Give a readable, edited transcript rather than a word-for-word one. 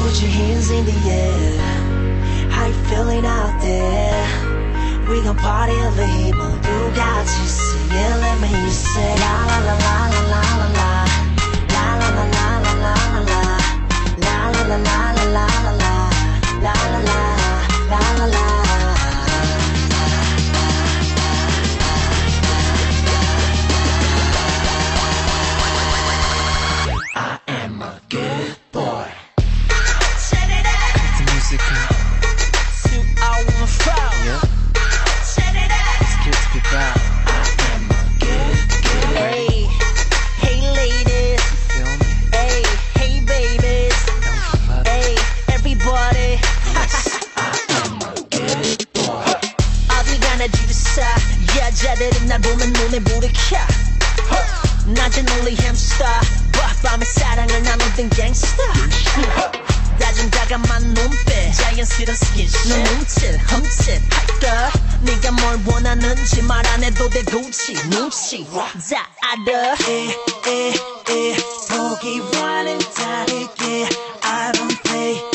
Put your hands in the air. How you feeling out there? We gon' party over here, 모두 같이 sing it. Let me hear you say la la la la la la la la. La la la la la la la la. La la la la la la la la. La la la la la la. 여자들은 날 보면 눈에 불이 켜 낮은 only hamster 밤에 사랑을 나누던 gangster 다진 다감한 눈빛 자연스러운 스킨십 넌 훔칫 할까 네가 뭘 원하는지 말 안 해도 돼 굳이 눈치 다 알아 보기와는 다르게 I don't play